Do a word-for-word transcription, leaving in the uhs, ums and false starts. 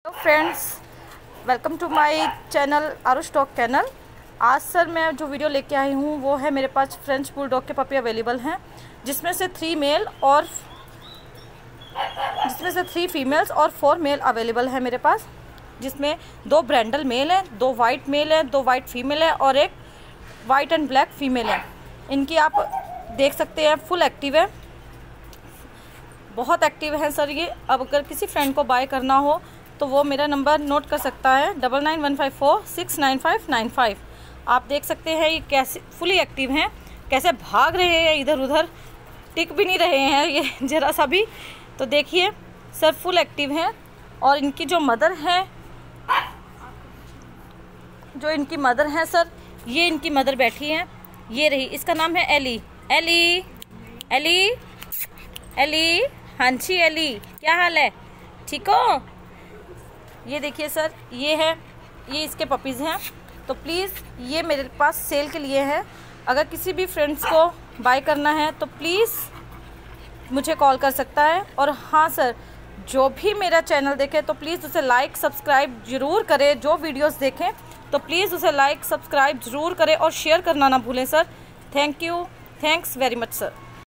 तो friends, welcome to my channel Aarush talk channel. आज sir मैं जो वीडियो लेके आई हूँ वो है, मेरे पास फ्रेंच बुलडॉग के पपी अवेलेबल हैं, जिसमें से थ्री मेल और जिसमें से थ्री फीमेल्स और फोर मेल अवेलेबल है मेरे पास। जिसमें दो ब्रेंडल मेल हैं, दो वाइट मेल हैं, दो वाइट फीमेल है और एक वाइट एंड ब्लैक फीमेल है। इनकी आप देख सकते हैं फुल एक्टिव है, बहुत एक्टिव है सर ये। अब अगर किसी फ्रेंड को बाय करना हो तो वो मेरा नंबर नोट कर सकता है, double nine one five four six nine five nine five. आप देख सकते हैं ये कैसे फुली एक्टिव हैं, कैसे भाग रहे हैं इधर उधर, टिक भी नहीं रहे हैं ये ज़रा सा भी। तो देखिए सर फुल एक्टिव हैं। और इनकी जो मदर है, जो इनकी मदर है सर, ये इनकी मदर बैठी हैं, ये रही। इसका नाम है एली। एली एली एली हाँ जी एली, क्या हाल है, ठीक हो? ये देखिए सर, ये है, ये इसके पपीज़ हैं। तो प्लीज़ ये मेरे पास सेल के लिए है। अगर किसी भी फ्रेंड्स को बाय करना है तो प्लीज़ मुझे कॉल कर सकता है। और हाँ सर, जो भी मेरा चैनल देखे तो प्लीज़ उसे लाइक सब्सक्राइब ज़रूर करें। जो वीडियोस देखें तो प्लीज़ उसे लाइक सब्सक्राइब ज़रूर करें और शेयर करना ना भूलें sir. Thank you, thanks very much sir.